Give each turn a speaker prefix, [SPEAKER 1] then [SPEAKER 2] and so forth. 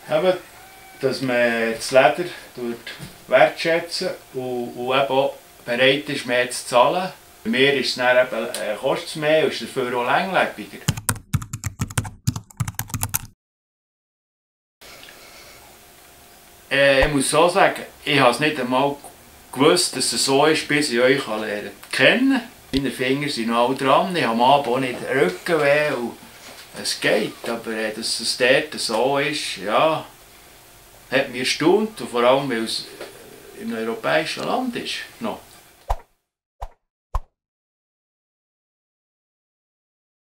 [SPEAKER 1] Eben, dass man das Leder wertschätzen und eben auch bereit ist, mehr zu zahlen. Bei mir ist es dann eben, kostet es mehr und ist dafür auch langlebiger. Ich muss so sagen, ich habe es nicht einmal gewusst, dass es so ist, bis ich euch lernen kennen. Meine Finger sind noch alle dran, ich habe am Abend auch nicht Rückenweh und es geht, aber dass es dort so ist, ja, hat mich erstaunt und vor allem, weil es im europäischen Land ist. Noch.